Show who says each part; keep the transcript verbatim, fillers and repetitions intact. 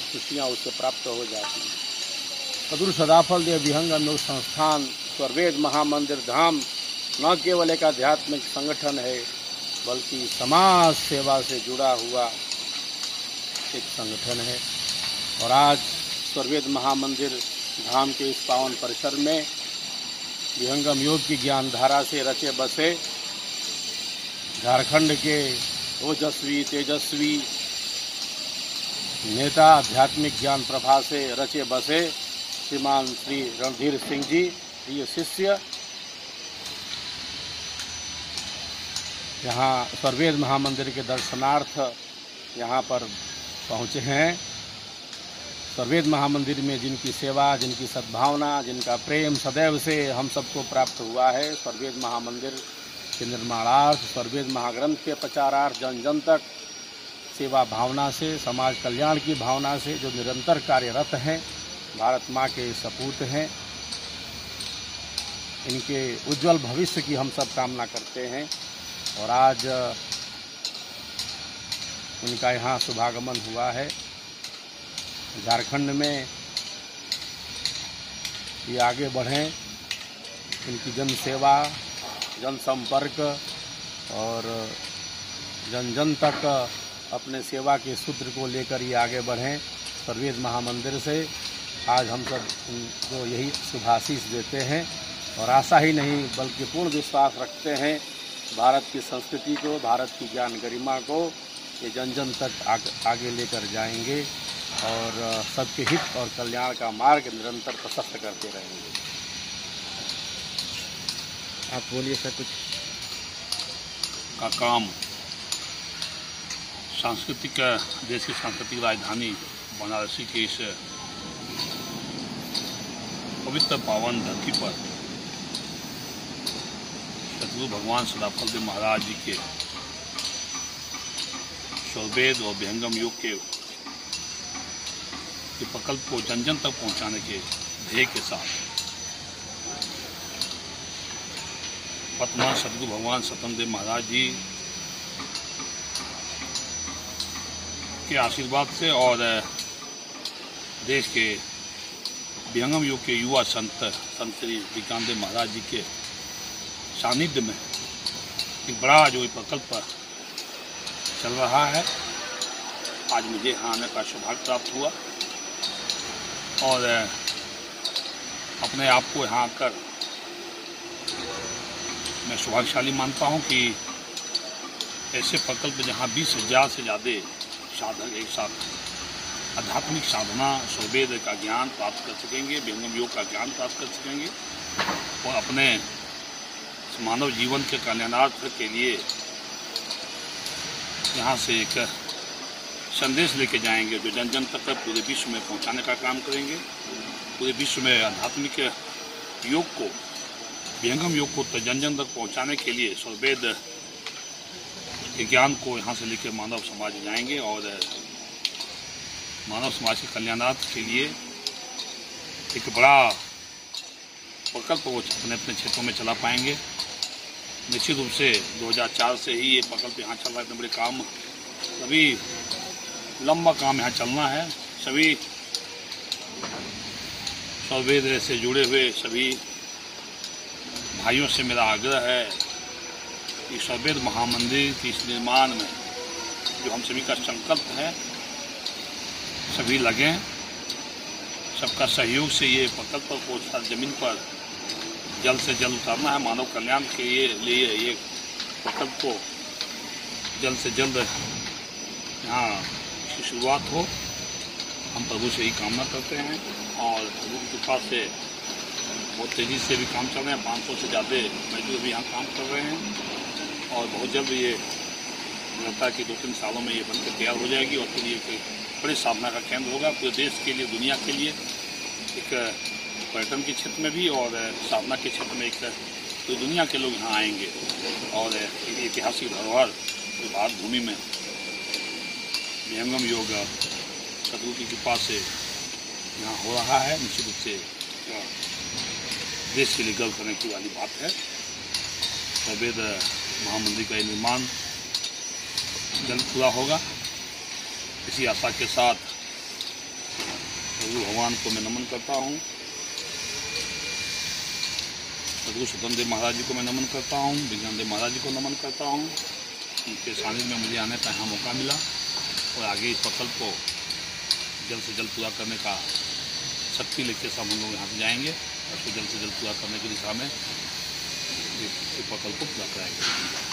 Speaker 1: खुशियाँ उससे प्राप्त हो जाती हैं। सदगुरु सदाफल देव विहंगम योग संस्थान स्वरवेद महामंदिर धाम न केवल एक आध्यात्मिक संगठन है, बल्कि समाज सेवा से जुड़ा हुआ एक संगठन है। और आज स्वरवेद महामंदिर धाम के इस पावन परिसर में विहंगम योग की ज्ञान धारा से रचे बसे झारखंड के ओजस्वी तेजस्वी नेता, आध्यात्मिक ज्ञान प्रभा से रचे बसे श्रीमान श्री रणधीर सिंह जी, प्रिय शिष्य, यहाँ स्वरवेद महामंदिर के दर्शनार्थ यहाँ पर पहुँचे हैं। स्वरवेद महामंदिर में जिनकी सेवा, जिनकी सद्भावना, जिनका प्रेम सदैव से हम सबको प्राप्त हुआ है, स्वरवेद महामंदिर के निर्माणार्थ, स्वरवेद महाग्रंथ के प्रचारार्थ, जन जन तक सेवा भावना से, समाज कल्याण की भावना से जो निरंतर कार्यरत हैं, भारत माँ के सपूत हैं, इनके उज्जवल भविष्य की हम सब कामना करते हैं। और आज उनका यहाँ शुभागमन हुआ है। झारखंड में ये आगे बढ़ें, इनकी जन सेवा, जन संपर्क और जन जन तक अपने सेवा के सूत्र को लेकर ये आगे बढ़ें। स्वरवेद महामंदिर से आज हम सब उनको यही शुभाशीष देते हैं और आशा ही नहीं बल्कि पूर्ण विश्वास रखते हैं भारत की संस्कृति को, भारत की ज्ञान गरिमा को ये जन जन तक आगे, आगे लेकर जाएंगे और सबके हित और कल्याण का मार्ग निरंतर प्रशस्त करते रहेंगे।
Speaker 2: आप बोलिए सर कुछ।
Speaker 3: का काम सांस्कृतिक देश की सांस्कृतिक राजधानी बनारसी के इस पवित्र पावन धरती पर सतगुरु भगवान सदाफल देव महाराज जी के स्वरवेद और विहंगम योग के प्रकल्प को जन जन तक पहुंचाने के ध्येय के साथ वर्तमान सतगुरु भगवान सतम देव महाराज जी के आशीर्वाद से और देश के विहंगम योग के युवा संत संत श्री विज्ञान देव महाराज जी के सानिध्य में एक बड़ा जो प्रकल्प चल रहा है, आज मुझे यहाँ आने का सौभाग्य प्राप्त हुआ और अपने आप को यहाँ आकर मैं सौभाग्यशाली मानता हूँ कि ऐसे प्रकल्प जहाँ बीस हजार से ज़्यादा साधक एक साथ आध्यात्मिक साधना स्वरवेद का ज्ञान प्राप्त कर सकेंगे, विहंगम योग का ज्ञान प्राप्त कर सकेंगे और अपने मानव जीवन के कल्याणार्थ के लिए यहाँ से एक संदेश लेके जाएंगे जो जन जन तक पूरे विश्व में पहुँचाने का काम करेंगे। पूरे विश्व में आध्यात्मिक योग को, विहंगम योग को जन जन तक पहुँचाने के लिए स्वरवेद के ज्ञान को यहाँ से लेकर मानव समाज जाएंगे और मानव समाज के कल्याणार्थ के लिए एक बड़ा प्रकल्प वो अपने अपने क्षेत्रों में चला पाएंगे। निश्चित रूप से दो हज़ार चार से ही ये प्रकल्प यहाँ चल रहा है। इतने बड़े काम, सभी लंबा काम यहाँ चलना है। सभी स्वरवेद से जुड़े हुए सभी भाइयों से मेरा आग्रह है कि स्वरवेद महामंदिर के इस निर्माण में जो हम सभी का संकल्प है, सभी लगें। सबका सहयोग से ये प्रकल्प को जमीन पर जल्द से जल्द उतारना है। मानव कल्याण के लिए ये प्रकल्प को जल्द से जल्द यहाँ की शुरुआत हो, हम प्रभु से ही कामना करते हैं। और प्रभु की कृपा से बहुत तेज़ी से भी काम चल रहे हैं। पाँच सौ से ज़्यादा मजदूर भी यहाँ काम कर रहे हैं और बहुत जल्द ये लगता है कि दो तीन सालों में ये बनकर तैयार हो जाएगी और फिर ये बड़े साधना का केंद्र होगा पूरे देश के लिए, दुनिया के लिए। एक पर्यटन के क्षेत्र में भी और साधना के क्षेत्र में एक पूरी दुनिया के लोग यहाँ आएंगे और एक ऐतिहासिक धरोहर जो भारत भूमि में विहंगम योग सतगुरु की कृपा से यहाँ हो रहा है, निश्चित रूप से देश के लिए गर्व करने की वाली बात है। स्वरवेद महामंदिर का निर्माण जल्द पूरा होगा, इसी आशा के साथ सदगुरु भगवान को मैं नमन करता हूँ, सदगुरु स्वतंत्र देव महाराज जी को मैं नमन करता हूँ, विज्ञान देव महाराज जी को नमन करता हूँ। उनके सानिध्य में मुझे आने का यहाँ मौका मिला और आगे इस प्रकल्प को जल्द से जल्द पूरा करने का शक्ति लेके सब हम लोग यहाँ से जाएंगे और उसको जल्द से जल्द पूरा करने की दिशा में इस प्रकल्प को पूरा कराएंगे।